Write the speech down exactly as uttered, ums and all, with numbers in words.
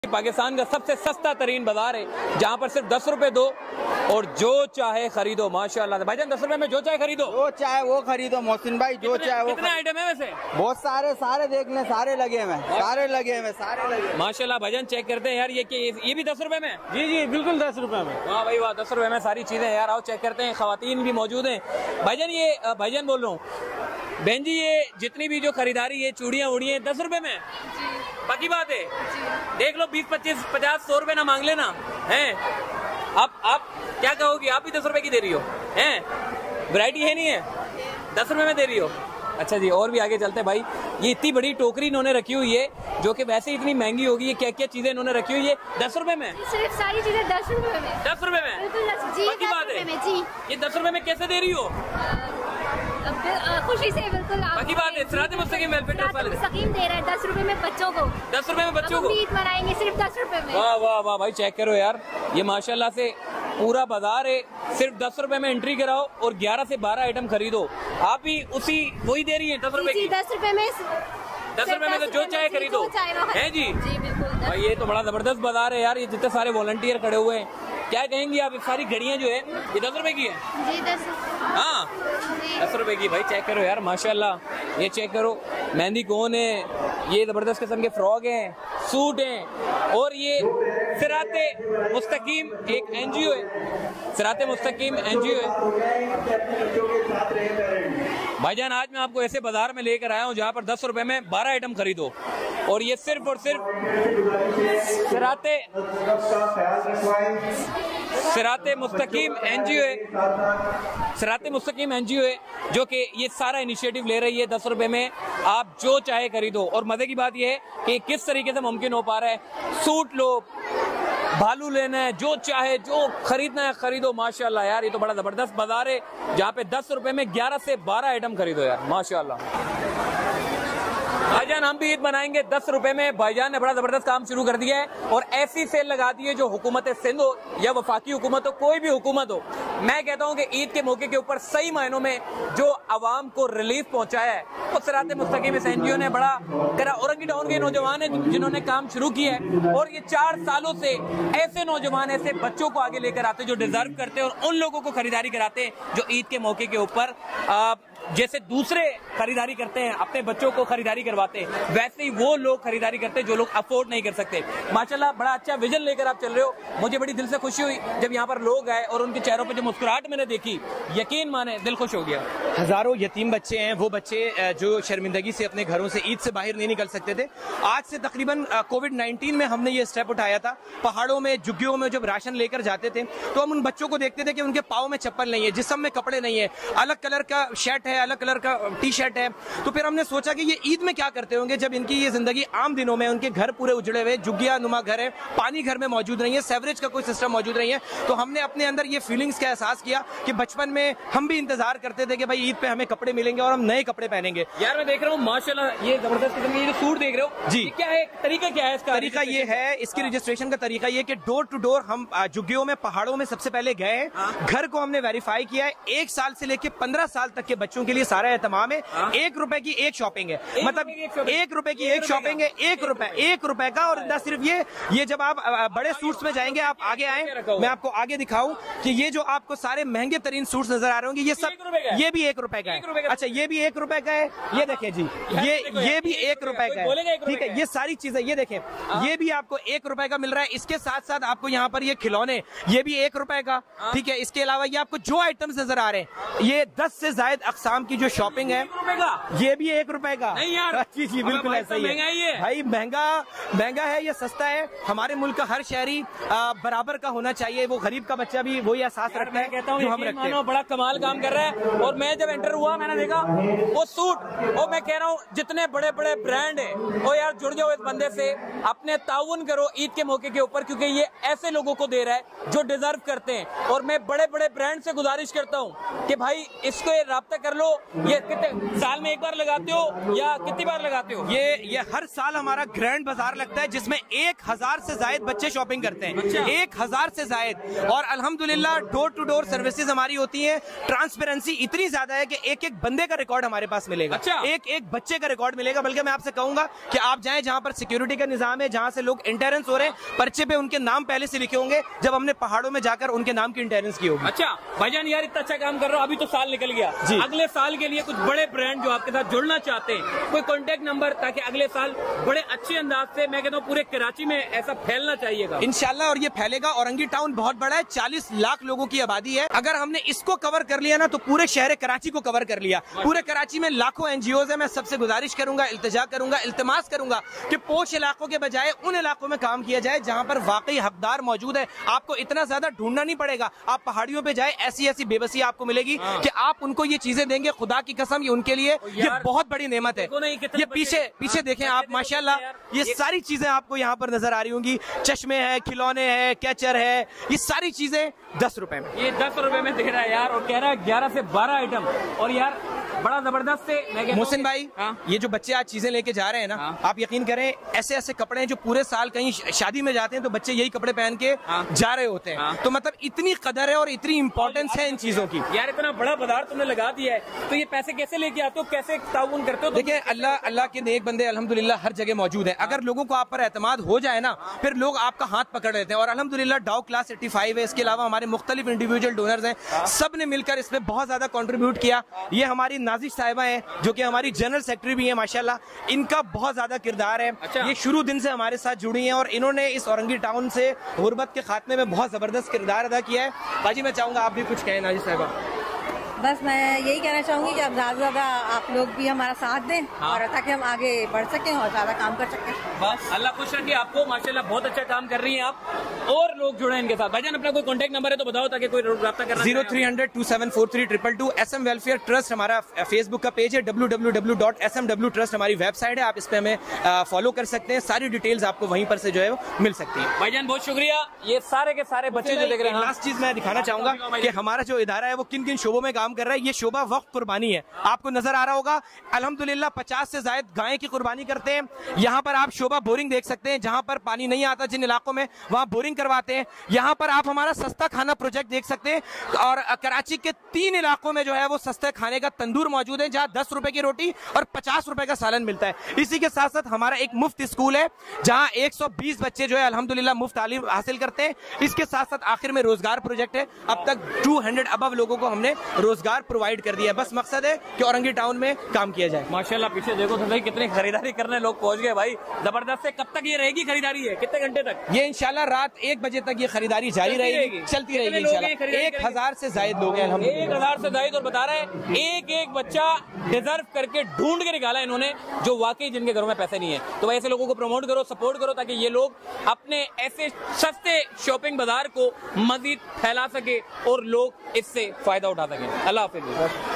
पाकिस्तान का सबसे सस्ता तरीन बाजार है जहाँ पर सिर्फ दस रुपए दो और जो चाहे खरीदो। माशाल्लाह भाईजान, दस रुपए में जो चाहे खरीदो, जो चाहे वो खरीदो मोहसिन भाई, जो चाहे वो। कितने आइटम है वैसे? बहुत सारे सारे देख लें, सारे लगे हुए सारे लगे हुए सारे लगे। माशाल्लाह भाईजान, चेक करते हैं यार, ये ये भी दस रुपए में? जी जी बिल्कुल दस रुपए में। हाँ भाई वाह, दस रुपए में सारी चीजें यार। आओ चेक करते हैं, खवातीन भी मौजूद हैं। भाईजान ये भाईजान बोल रहा हूँ, बहन जी ये जितनी भी जो खरीदारी है, चूड़ियाँ उड़ियाँ दस रुपए में? पक्की बात है? देख लो, बीस पच्चीस पचास सौ रुपए ना मांग लेना हैं। आप आप क्या कहोगी? आप भी दस रुपए की दे रही हो हैं? वैरायटी है नहीं है, दस रुपए में दे रही हो? अच्छा जी, और भी आगे चलते हैं भाई। ये इतनी बड़ी टोकरी इन्होंने रखी हुई है जो कि वैसे इतनी महंगी होगी। ये क्या क्या चीजें इन्होंने रखी हुई है दस रुपए में? सिर्फ सारी चीजें दस रुपए में। दस रुपए में? जी, पक्की बात है? जी। ये दस रुपए में कैसे दे रही हो? खुशी से बिल्कुल। पक्की बात है। सिरात मुस्तकीम वेलफेयर ट्रस्ट वाले मुस्तकीम दे रहे हैं दस रुपए में बच्चों को। दस रुपए में बच्चों को ईद मनाएंगे सिर्फ दस रुपए में। वाह वाह वाह भाई, चेक करो यार, ये माशाल्लाह से पूरा बाजार है। सिर्फ दस रुपए में एंट्री कराओ और ग्यारह से बारह आइटम खरीदो। आप भी उसी वही दे रही हैं दस रुपए की? दस रुपए में दस रुपए में तो जो चाहे खरीदो है जी। जी बिल्कुल। भाई ये तो बड़ा जबरदस्त बाजार है यार। ये जितने सारे वॉलंटियर खड़े हुए हैं, क्या कहेंगी आप? सारी घड़ियां जो है ये दस रुपए की है? जी दस। हाँ दस रुपए की। भाई चेक करो यार, माशाल्लाह। ये चेक करो, मेहंदी कोन है, ये जबरदस्त किस्म के फ्रॉक हैं, सूट हैं। और ये सिराते मुस्तकीम एक एनजीओ है, सिराते मुस्तकीम एनजीओ है। भाईजान आज मैं आपको ऐसे बाजार में लेकर आया हूँ जहाँ पर दस रुपए में बारह आइटम खरीदो और ये सिर्फ और सिर्फ सिराते सिराते मुस्तकीम एनजीओ है। सिराते मुस्तकीम एनजीओ है जो कि ये सारा इनिशिएटिव ले रही है। दस रुपए में आप जो चाहे खरीदो। और मजे की बात यह है कि किस तरीके से मुमकिन हो पा रहा है। सूट लो, भालू लेना है, जो चाहे जो खरीदना है खरीदो। माशाल्लाह यार, ये तो बड़ा जबरदस्त बाजार है जहाँ पे दस रुपए में ग्यारह से बारह आइटम खरीदो यार, माशाल्लाह। भाईजान हम भी ईद बनाएंगे दस रुपए में। भाईजान ने बड़ा जबरदस्त काम शुरू कर दिया है और ऐसी सेल लगा दी है जो हुकूमत सिंध हो या वफाकी हुकूमत हो, कोई भी हुकूमत हो, मैं कहता हूं कि ईद के मौके के ऊपर सही मायनों में जो आवाम को रिलीफ पहुंचाया है वो सिराते मुस्तकीम इस एनजीओ ने बड़ा करा। औरंगी टाउन के नौजवान है जिन्होंने काम शुरू किया है और ये चार सालों से ऐसे नौजवान, ऐसे बच्चों को आगे लेकर आते हैं जो डिजर्व करते हैं और उन लोगों को खरीदारी कराते हैं जो ईद के मौके के ऊपर जैसे दूसरे खरीदारी करते हैं, अपने बच्चों को खरीदारी करवाते हैं, वैसे ही वो लोग खरीदारी करते हैं जो लोग अफोर्ड नहीं कर सकते। माशाल्लाह बड़ा अच्छा विजन लेकर आप चल रहे हो। मुझे बड़ी दिल से खुशी हुई जब यहाँ पर लोग आए और उनके चेहरों पर जो मुस्कुराहट मैंने देखी, यकीन माने दिल खुश हो गया। हजारों यतीम बच्चे हैं, वो बच्चे जो शर्मिंदगी से अपने घरों से ईद से बाहर नहीं निकल सकते थे। आज से तकरीबन कोविड नाइन्टीन में हमने ये स्टेप उठाया था। पहाड़ों में, झुग्गियों में जब राशन लेकर जाते थे तो हम उन बच्चों को देखते थे कि उनके पाँव में चप्पल नहीं है, जिस्म में कपड़े नहीं है, अलग कलर का शर्ट है, अलग कलर का टी शर्ट है। तो फिर हमने सोचा कि ये ईद में क्या करते होंगे जब इनकी ये जिंदगी आम दिनों में, उनके घर पूरे उजड़े हुए, झुग्गिया नुमा घर है, पानी घर में मौजूद नहीं है, सेवरेज का कोई सिस्टम मौजूद नहीं है। तो हमने अपने अंदर ये फीलिंग्स का एहसास किया कि बचपन में हम भी इंतजार करते थे कि भाई ईद पे हमें कपड़े मिलेंगे और हम नए कपड़े पहनेंगे। यार मैं देख रहा हूँ माशाल्लाह ये जबरदस्त किस्म के सूट देख रहे हो जी, क्या है तरीका? क्या है इसका तरीका? ये है, इसकी रजिस्ट्रेशन का तरीका ये कि डोर टू डोर हम झुग्गियों में, पहाड़ों में सबसे पहले गए, घर को हमने वेरीफाई किया है। एक साल से लेकर पंद्रह साल तक के बच्चों के लिए सारा एहतमाम है। एक रुपए की एक शॉपिंग है, मतलब एक रुपए की एक शॉपिंग है, एक रुपए एक रुपए का। और न सिर्फ ये ये जब आप बड़े सूट्स में जाएंगे, आप आगे आए, मैं आपको आगे दिखाऊं कि ये जो आपको सारे महंगे तरीन सूट्स नजर आ रहे होंगे, ये सब ये भी एक रुपए का है। अच्छा, ये भी एक रुपए का है, ये देखिए जी, ये ये भी एक रुपए का है, ठीक है। ये सारी चीजें ये देखें, ये भी आपको एक रुपए का मिल रहा है। इसके साथ साथ आपको यहाँ पर ये खिलौने, ये भी एक रुपए का, ठीक है। इसके अलावा ये आपको जो आइटम्स नजर आ रहे हैं, ये दस से ज्यादा अकसाम की जो शॉपिंग है, ये भी एक रुपए का। नहीं यार, जी जी बिल्कुल ऐसा ही है भाई। महंगा महंगा है या सस्ता है, हमारे मुल्क का हर शहरी बराबर का होना चाहिए। वो गरीब का बच्चा भी वही एहसास रखता है, कहता हूँ हम रखते हैं। बड़ा कमाल काम कर रहा है। और मैं जब एंटर हुआ मैंने देखा वो सूट, और मैं कह रहा हूँ जितने बड़े बड़े ब्रांड है वो यार जुड़ जाओ इस बंदे से, अपने ताउन करो ईद के मौके के ऊपर, क्योंकि ये ऐसे लोगों को दे रहा है जो डिजर्व करते हैं। और मैं बड़े बड़े ब्रांड से गुजारिश करता हूँ कि भाई इसको राब्ता कर लो। ये कितने साल में एक बार लगाते हो या कितनी बार लगाते हो? ये ये हर साल हमारा ग्रैंड बाजार लगता है जिसमें एक हजार से ज्यादा बच्चे शॉपिंग करते हैं। अच्छा। एक हजार से ज्यादा। और अल्हम्दुलिल्लाह डोर टू डोर सर्विसेज हमारी होती है। ट्रांसपेरेंसी इतनी ज्यादा याद आया कि एक एक बंदे का रिकॉर्ड हमारे पास मिलेगा। अच्छा। एक एक बच्चे का रिकॉर्ड मिलेगा। बल्कि मैं आपसे कहूंगा कि आप जाएं जहां पर सिक्योरिटी का निजाम है, जहां से लोग इंटेरेंस हो रहे हैं, पर्चे पे उनके नाम पहले से लिखे होंगे जब हमने पहाड़ों में जाकर उनके नाम की इंटेरेंस की होगी। अच्छा भाईजान, यार इतना अच्छा काम कर रहा हो, अभी तो साल निकल गया जी। अगले साल के लिए कुछ बड़े ब्रांड जो आपके साथ जुड़ना चाहते हैं, कोई कॉन्टेक्ट नंबर, ताकि अगले साल बड़े अच्छे अंदाज से, मैं कहता हूँ पूरे कराची में ऐसा फैलना चाहिएगा इंशाल्लाह। और ये फैलेगा। औरंगी टाउन बहुत बड़ा है, चालीस लाख लोगों की आबादी है। अगर हमने इसको कवर कर लिया ना तो पूरे शहर कराची को कवर कर लिया। पूरे कराची में लाखों एनजीओज है। मैं सबसे गुजारिश करूंगा, इल्तिजा करूंगा, इल्तिमास करूंगा कि पोश इलाकों के बजाय उन इलाकों में काम किया जाए जहां पर वाकई हकदार मौजूद है। आपको इतना ज्यादा ढूंढना नहीं पड़ेगा। आप पहाड़ियों पे जाए, ऐसी ऐसी बेबसी आपको मिलेगी कि आप उनको ये चीजें देंगे, खुदा की कसम, ये उनके लिए ये बहुत बड़ी नेमत है। ये पीछे पीछे देखें आप, माशाल्लाह, ये सारी चीजें आपको यहाँ पर नजर आ रही होंगी। चश्मे है, खिलौने है, कैचर है, ये सारी चीजें दस रुपए में। ये दस रुपए में दे रहा है यार, और कह रहा है ग्यारह से बारह आइटम। और यार बड़ा जबरदस्त से मैं कहता हूं मोहसिन कि- भाई, हाँ? ये जो बच्चे आज चीजें लेके जा रहे हैं ना, हाँ? आप यकीन करें, ऐसे ऐसे कपड़े हैं जो पूरे साल कहीं शादी में जाते हैं तो बच्चे यही कपड़े पहन के हाँ? जा रहे होते हैं। हाँ? तो मतलब इतनी कदर है और इतनी इंपॉर्टेंस है इन चीजों की। यार इतना बड़ा बाजार तुमने लगा दिया है, तो ये पैसे कैसे लेके आते हो, कैसे ताउन करते हो? देखिए, अल्लाह अल्लाह के नेक बंदे अल्हम्दुलिल्लाह हर जगह मौजूद हैं। अगर लोगों को आप पर एतमाद हो जाए ना, फिर लोग आपका हाथ पकड़ लेते हैं। और अल्हम्दुलिल्लाह डाउ क्लास एटी फाइव है, इसके अलावा हमारे मुख्तलिफ इंडिविजुअल डोनर्स हैं, सब ने मिलकर इसमें बहुत ज्यादा कॉन्ट्रीब्यूट किया। ये हमारी नाजिश साहिबा है जो कि हमारी जनरल सेक्रेटरी भी है, माशाल्लाह, इनका बहुत ज्यादा किरदार है। अच्छा। ये शुरू दिन से हमारे साथ जुड़ी हैं और इन्होंने इस औरंगी टाउन से गुर्बत के खात्मे में बहुत जबरदस्त किरदार अदा किया है। बाजी, मैं चाहूंगा आप भी कुछ कहें नाजिश साहिबा। बस मैं यही कहना चाहूंगी कि अब ज्यादा से ज्यादा आप लोग भी हमारा साथ दें, हाँ। और ताकि हम आगे बढ़ सकें और ज्यादा काम कर सकें। बस अल्लाह खुश रखे आपको, माशाल्लाह बहुत अच्छा काम कर रही हैं आप, और लोग जुड़े हैं इनके साथ। भाईजान अपना कोई कॉन्टेक्ट नंबर है तो बताओ ताकि कोई रब्ता करना। Zero three hundred two seven four three triple two. S M welfare trust हमारा फेसबुक का पेज है, W W W dot S M W trust हमारी वेबसाइट है। आप इस पे हमें फॉलो कर सकते हैं। सारी डिटेल्स आपको वहीं पर से जो है मिल सकती है। भाईजान बहुत शुक्रिया। ये सारे के सारे बच्चे जो देख रहे हैं, लास्ट चीज मैं दिखाना चाहूंगा कि हमारा जो इदारा है वो किन किन शोबों में काम कर रहा है। ये शोबा वक्त कुर्बानी है, आपको नजर आ रहा होगा। अल्हम्दुलिल्लाह पचास से ज्यादा गाय की कुर्बानी करते हैं। यहाँ पर आप शोबा बोरिंग देख सकते हैं, जहां पर पानी नहीं आता जिन इलाकों में, वहां बोरिंग करवाते हैं। यहाँ पर आप हमारा सस्ता खाना प्रोजेक्ट देख सकते हैं। और कराची के तीन इलाकों में जो है वो सस्ते खाने का तंदूर मौजूद है, जहां दस रुपए की रोटी और पचास रुपए का सालन मिलता है। इसी के साथ साथ हमारा एक मुफ्त स्कूल है जहां एक सौ बीस बच्चे जो है अल्हम्दुलिल्लाह मुफ्त तालीम हासिल करते हैं। इसके साथ साथ आखिर में रोजगार प्रोजेक्ट है। अब तक दो सौ अबव लोगों को हमने रोजगार प्रोवाइड कर दिया है। बस मकसद है कि औरंगी टाउन में काम किया जाए। माशाल्लाह पीछे देखो तो भाई कितनी खरीदारी करने लोग पहुंच गए भाई, जबरदस्त है। कब तक ये रहेगी खरीदारी है, कितने घंटे तक? ये इंशाल्लाह रात एक बजे तक ये खरीदारी जारी चलती रहेगी, रहेगी। चलती कितने रहेगी लोग हैं इंशाल्लाह। खरीदारी एक करेंगे? हजार से ज्यादा लोग हैं अल्हम्दुलिल्लाह। एक हजार से ज्यादा। और बता रहे हैं एक एक बच्चा डिजर्व करके ढूंढ के निकाला इन्होंने, जो वाकई जिनके घरों में पैसे नहीं है। तो भाई ऐसे लोगों को प्रमोट करो, सपोर्ट करो, ताकि ये लोग अपने ऐसे सस्ते शॉपिंग बाजार को मजीद फैला सके और लोग इससे फायदा उठा सकें। अल्लाह हाफिज़।